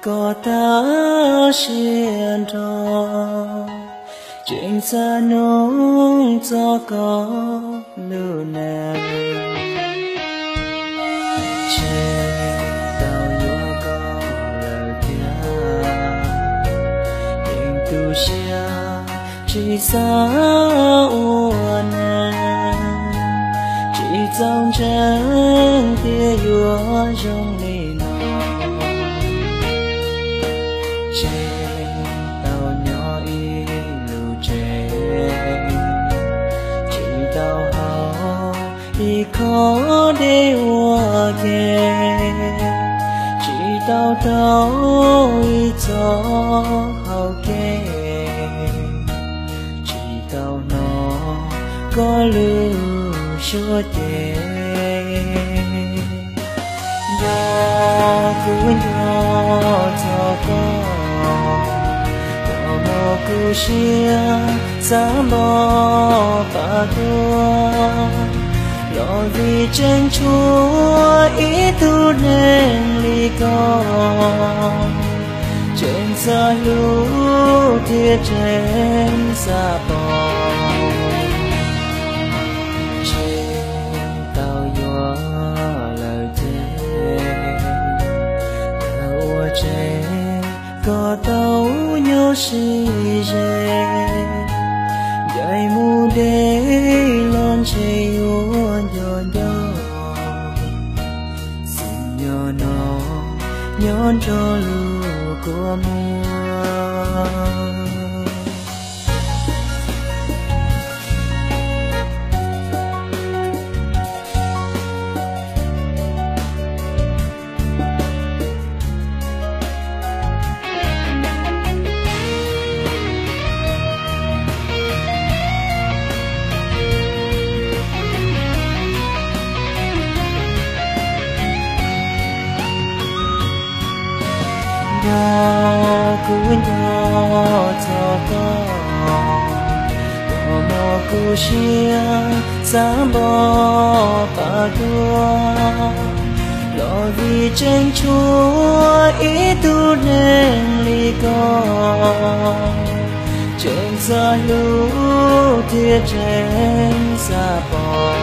có ta xiên trò chuyện xa nông cho có lưu nè trên tàu nhua có lời kia nhìn tu xia chỉ xa uốn chỉ trong chân tia yua trong ly nó trên tàu nhỏ y lưu trên chỉ tàu hào y khó để hoa kề chỉ tàu tàu y cho hào kề chỉ tàu nó có lưu chúa tề đó cứ nhỏ cho con một cú xia dám bỏ và tua lo vì chân chúa ý tu nên ly con trên xa lũ thiệt trên xa bò có tàu nhớ si dễ dạy mu để lon chơi uốn nhon đó xin nhớ nó nhón cho lũ của mùa nhỏ cứ nhỏ cho con có một cú xia dám bỏ và tua lo vì chân chúa ý tu nên ly con trên xa lũ thiệt trên xa bò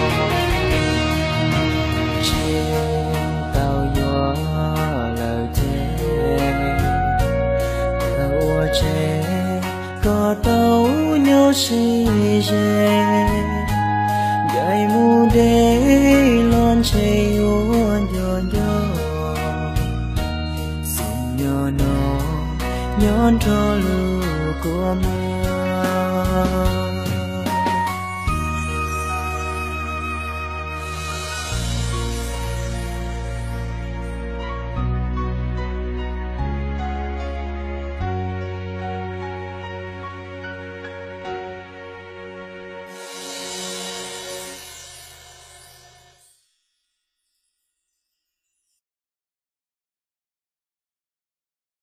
có tàu nhớ si dễ dạy mu để lon chơi uốn nhon đó xin nhớ nó nhón cho lũ của mùa